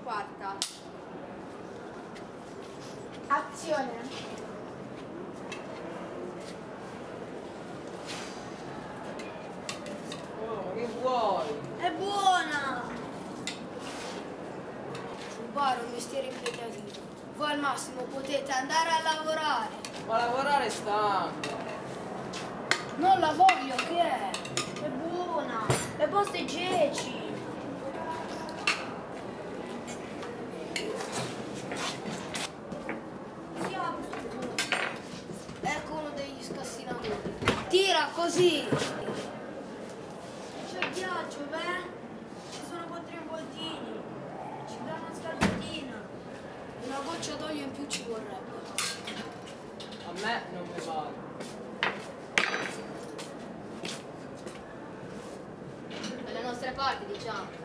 quarta. Azione. Oh, che vuoi? È buona! Rubare è un mestiere impegnativo. Voi al massimo potete andare a lavorare. Ma lavorare è stanco. Non la voglio, che è? È buona! Le poste 10! Si apre sto punto. Ecco uno degli scassinatori. Tira così! C'è ghiaccio, beh? Ci sono 4 involtini. Ci dà una scaldatina. Una goccia d'olio in più ci vorrebbe. A me non mi vale. Dalle nostre parti, diciamo.